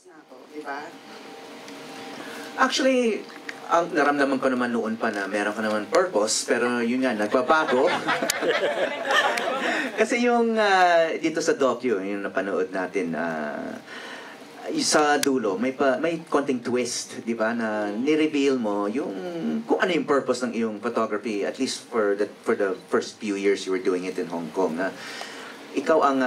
na ako, di ba? Actually, ang naramdaman ko naman noon pa na meron ka naman purpose, pero yun nga, nagbabago. Kasi yung dito sa docu, yung napanood natin, sa dulo, may konting twist, di ba, na ni-reveal mo yung kung ano yung purpose ng iyong photography, at least for the first few years you were doing it in Hong Kong, na ikaw ang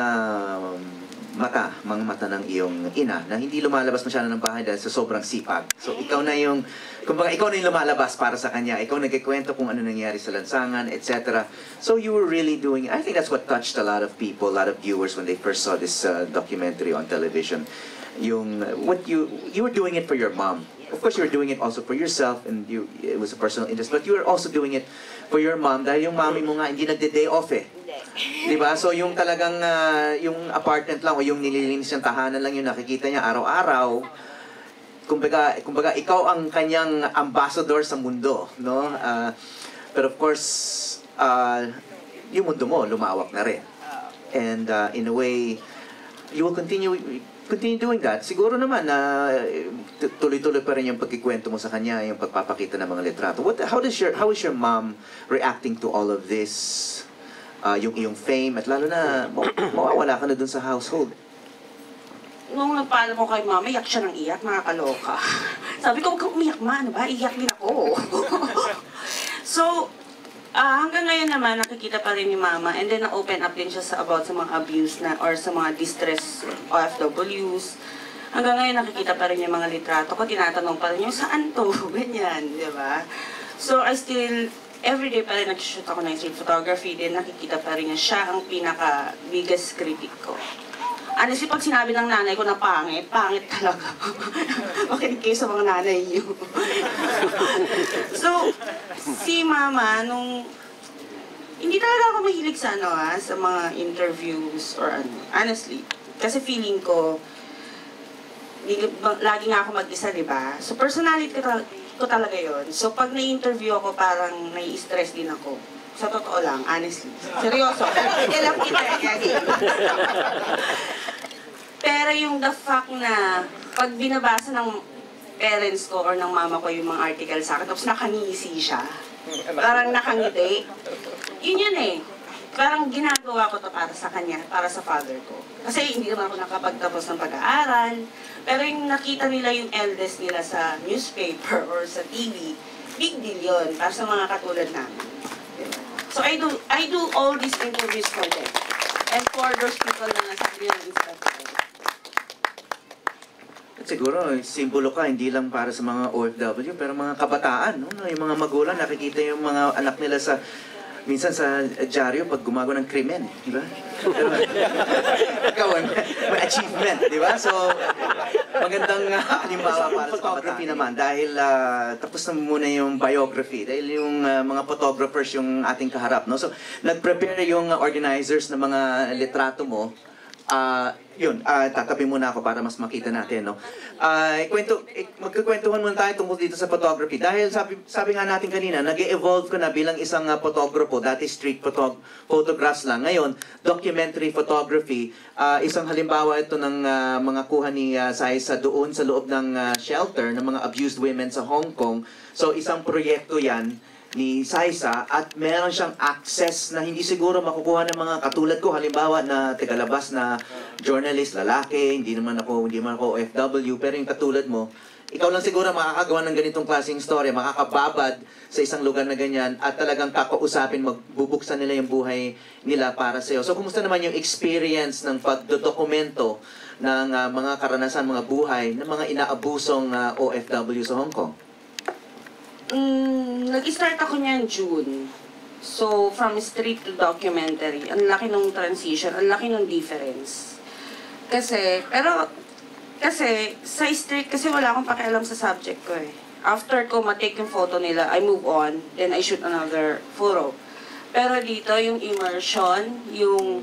mga mata ng iyong ina na hindi lumalabas masyado ng bahay dahil sa sobrang sipag. So ikaw na yung, kumbaga ikaw na yung lumalabas para sa kanya. Ikaw nagkikwento kung ano nangyari sa lansangan, etc. So you were really doing, I think that's what touched a lot of people, a lot of viewers when they first saw this documentary on television. Yung, what you were doing it for your mom. Of course, you were doing it also for yourself, and it was a personal interest. But you were also doing it for your mom dahil yung mommy mo nga hindi nagde-day off eh. Diba? So yung talagang yung apartment lang o yung nililinis ng tahanan lang yung nakikita niya araw-araw. Kumbaga ikaw ang kanyang ambassador sa mundo, no? But of course, yung mundo mo lumawak na rin. And in a way, you will continue doing that. Siguro naman na tuloy-tuloy pa rin yung pagkikwento mo sa kanya, yung pagpapakita ng mga litrato. How is your mom reacting to all of this? Yung iyong fame, at lalo na mawawala ka na dun sa household. Nung nagpaalam ko kay mama, iyak siya ng iyak, nakakaloka. Sabi ko, huwag kang umiyak ma, ano ba? Iyak din ako. So, hanggang ngayon naman, nakikita pa rin ni mama, and then na-open up din siya about sa mga abuse na, or sa mga distress OFWs. Hanggang ngayon, nakikita pa rin yung mga litrato ko, tinatanong pa rin yung, saan to? Ganyan, di ba? So, I still, everyday pa rin nag-shoot ako ng street photography, din nakikita pa rin niya, siya ang pinaka-biggest critic ko. Honestly, pag sinabi ng nanay ko na pangit, pangit talaga. Okay kayo sa mga nanay niyo. So, si mama, nung hindi talaga ako mahilig sa sa mga interviews or ano. Honestly, kasi feeling ko, lagi nga ako mag-isa, di ba? So, personality ko talaga yon. So, pag na-interview ako, parang nai-stress din ako. Sa totoo lang, honestly. Seryoso. Kailan kita yan. Pero yung the fact na pag binabasa ng parents ko or ng mama ko yung mga article sa akin, tapos nakangisi siya, parang nakangiti, yun eh. Parang ginagawa ko to para sa kanya, para sa father ko. Kasi hindi naman ako nakapagtapos ng pag-aaral, pero yung nakita nila yung eldest nila sa newspaper or sa TV, big deal yun para sa mga katulad namin. So I do all these interviews for them. And for those people na nasabi nila ng instructor. At siguro, simbolo ka, hindi lang para sa mga OFW, pero mga kabataan, no? Yung mga magulang, nakikita yung mga anak nila sa, minsan sa dyaryo, pag gumagawa ng krimen, di ba? Pero, ikaw, may achievement, di ba? So, magandang halimbawa para sa photography naman, dahil tapos na muna yung biography, dahil yung mga photographers yung ating kaharap, no? So, nag-prepare yung organizers ng mga litrato mo. Tatabi muna ako para mas makita natin, no? Magkukwentuhan muna tayo tungkol dito sa photography. Dahil sabi nga natin kanina, nag-evolve ka na bilang isang photographer, dati street photographs lang. Ngayon, documentary photography. Isang halimbawa ito ng mga kuha ni Saisa doon sa loob ng shelter ng mga abused women sa Hong Kong. So, isang proyekto yan ni Saisa at meron siyang access na hindi siguro makukuha ng mga katulad ko, halimbawa na tagalabas na journalist, lalaki, hindi man ako OFW, pero yung katulad mo, ikaw lang siguro makakagawa ng ganitong klaseng story, makakababad sa isang lugar na ganyan at talagang kakausapin, magbubuksan nila yung buhay nila para sa iyo. So, kumusta naman yung experience ng pagdodokumento ng mga karanasan, mga buhay ng mga inaabusong OFW sa Hong Kong? Nag-start ako niyan June. So, from street to documentary, ang laki ng transition, ang laki ng difference. Kasi sa street, kasi wala akong pakialam sa subject ko eh. After ko ma-take yung photo nila, I move on, then I shoot another photo. Pero dito, yung immersion, yung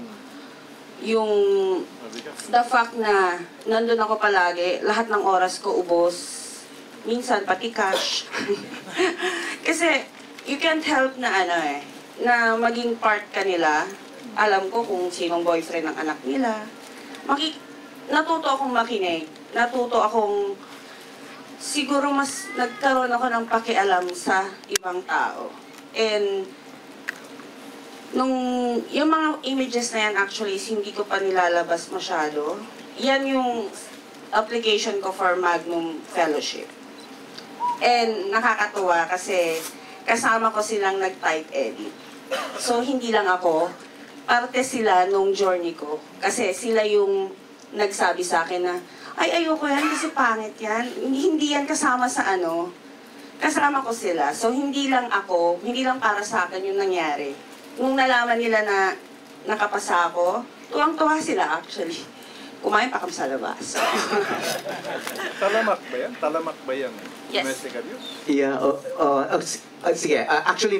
the fact na nandun ako palagi, lahat ng oras ko ubos, minsan pati cash. Kasi you can't help na na maging part ka nila. Alam ko kung sinong boyfriend ng anak nila. Natuto akong makinig natuto akong, siguro mas nagkaroon ako ng pakialam sa ibang tao. And yung mga images na yan actually hindi ko pa nilalabas masyado. Yan yung application ko for Magnum Fellowship. And nakakatuwa kasi kasama ko silang nag-type edit. So hindi lang ako, parte sila nung journey ko. Kasi sila yung nagsabi sa akin na, ay ayoko yan kasi pangit yan. Hindi yan kasama sa ano. Kasama ko sila. So hindi lang ako, hindi lang para sa akin yung nangyari. Nung nalaman nila na nakapasa ako, tuwang-tuwa sila actually. Kumain pa kami sa labas. Talamak ba yan? Talamak ba yan? Yes. Domestic abuse? Yeah, sige. Actually,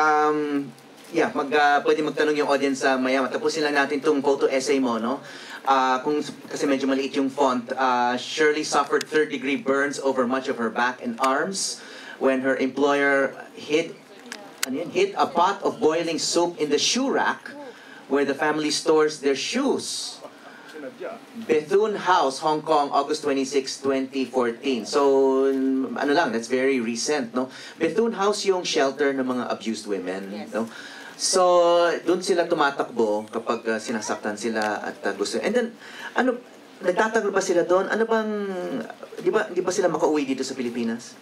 pwede magtanong yung audience maya. Tapusin lang natin itong photo essay mo, no? Kasi medyo maliit yung font. Shirley suffered third-degree burns over much of her back and arms when her employer hid a pot of boiling soup in the shoe rack where the family stores their shoes. Sinadya. Bethune House, Hong Kong, August 26, 2014. So, that's very recent, no? Bethune House yung shelter ng mga abused women, no? So, doon sila tumatakbo kapag sinasaktan sila at gusto. And then, nagtatagal ba sila doon? Di ba sila makauwi dito sa Pilipinas?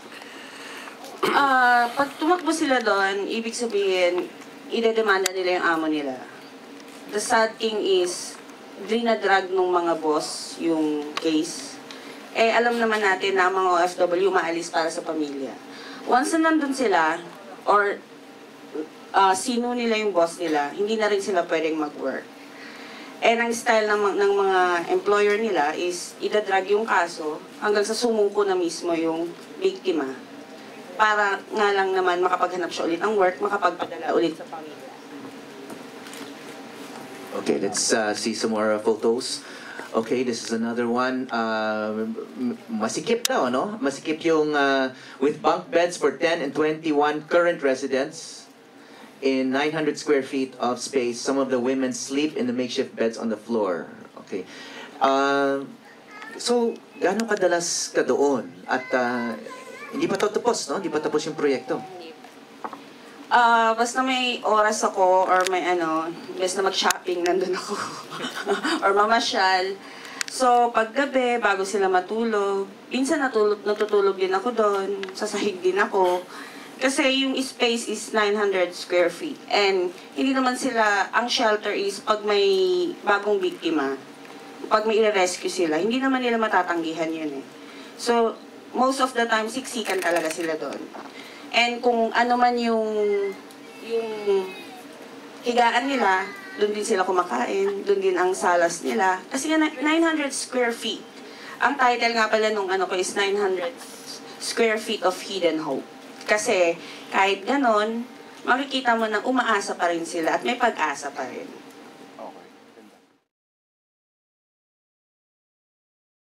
Pag tumakbo sila doon, ibig sabihin, idedemanda nila yung amo nila. The sad thing is, drinadrag nung mga boss yung case. Alam naman natin na ang mga OFW maalis para sa pamilya. Once na nandun sila, or sino nila yung boss nila, hindi na rin sila pwedeng mag-work. Ang style ng mga employer nila is idadrag yung kaso hanggang sa sumuko na mismo yung biktima. Para nga lang naman makapaghanap siya ulit ng work, makapagpadala ulit sa pamilya. Okay, let's see some more photos. Okay, this is another one. Masikip daw, no? Masikip yung with bunk beds for 10 and 21 current residents in 900 square feet of space. Some of the women sleep in the makeshift beds on the floor. Okay. So, gaano kadalas ka doon? At hindi pa tapos, no? Hindi pa tapos yung proyekto. Basta may oras ako or may basta mag-shopping, nandun ako. Or mamasyal. So, paggabi, bago sila matulog, minsan natutulog din ako doon, sasahig din ako. Kasi yung space is 900 square feet. And hindi naman sila, ang shelter is pag may bagong biktima, pag may i-rescue sila, hindi naman nila matatanggihan yun eh. So, most of the time, siksikan talaga sila doon. And kung ano man yung higaan nila, doon din sila kumakain, doon din ang salas nila. Kasi 900 square feet. Ang title nga pala nung is 900 square feet of hidden hope. Kasi kahit ganon, makikita mo na umaasa pa rin sila at may pag-asa pa rin.